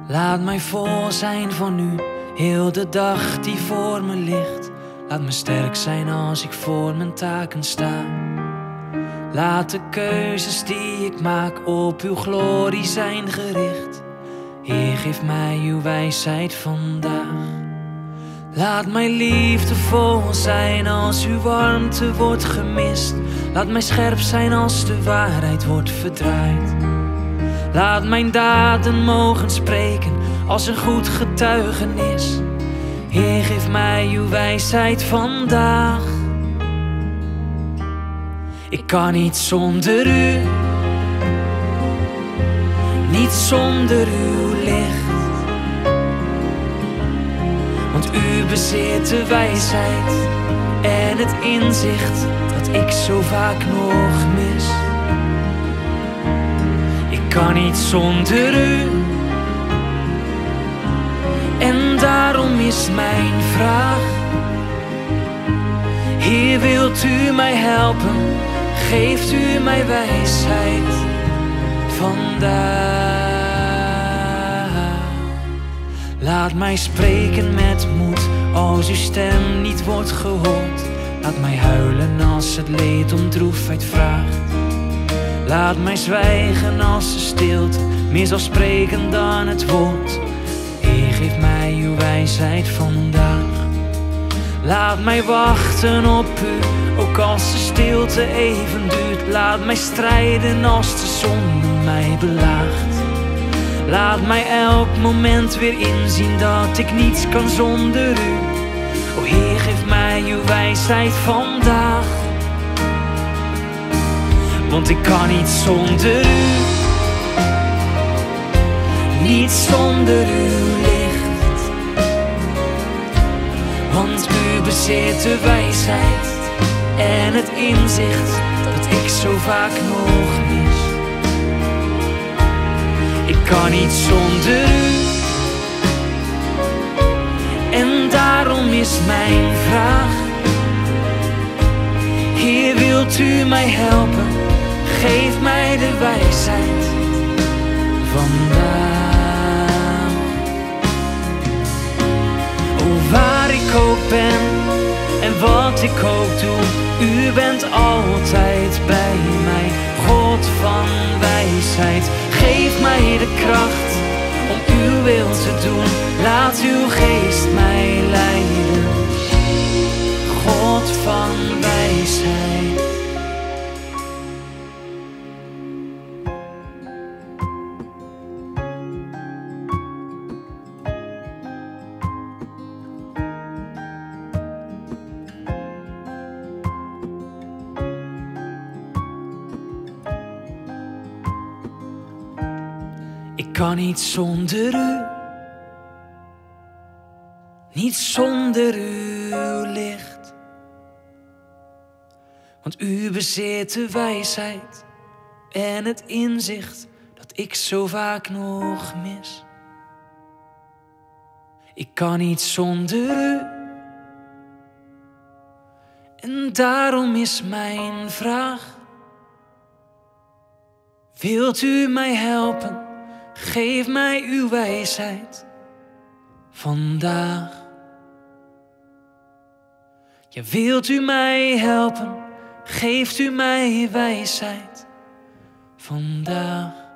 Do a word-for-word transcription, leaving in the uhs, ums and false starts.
Laat mij vol zijn van u, heel de dag die voor me ligt. Laat me sterk zijn als ik voor mijn taken sta. Laat de keuzes die ik maak op uw glorie zijn gericht. Heer, geef mij uw wijsheid vandaag. Laat mij liefdevol zijn als uw warmte wordt gemist. Laat mij scherp zijn als de waarheid wordt verdraaid. Laat mijn daden mogen spreken als een goed getuigenis. Heer, geef mij uw wijsheid vandaag. Ik kan niet zonder u, niet zonder uw licht. Want u bezit de wijsheid en het inzicht dat ik zo vaak nog mis. Ik kan niet zonder u en daarom is mijn vraag: Heer, wilt u mij helpen? Geeft u mij wijsheid vandaag. Laat mij spreken met moed als uw stem niet wordt gehoord. Laat mij huilen als het leed om droefheid vraagt. Laat mij zwijgen als de stilte meer zal spreken dan het woord. Heer, geef mij uw wijsheid vandaag. Laat mij wachten op u, ook als de stilte even duurt. Laat mij strijden als de zonde mij belaagt. Laat mij elk moment weer inzien dat ik niets kan zonder u. O Heer, geef mij uw wijsheid vandaag. Want ik kan niet zonder u, niet zonder uw licht. Want u bezit de wijsheid en het inzicht dat ik zo vaak nog mis. Ik kan niet zonder u en daarom is mijn vraag: Heer, wilt u mij helpen? Geef mij de wijsheid vandaag. O, waar ik ook ben en wat ik ook doe, u bent altijd bij mij. God van wijsheid, geef mij de kracht om uw wil te doen. Laat uw geest mij leiden. God van wijsheid. Ik kan niet zonder u, niet zonder uw licht. Want u bezit de wijsheid en het inzicht dat ik zo vaak nog mis. Ik kan niet zonder u en daarom is mijn vraag: wilt u mij helpen? Geef mij uw wijsheid vandaag. Ja, wilt u mij helpen? Geeft u mij wijsheid vandaag.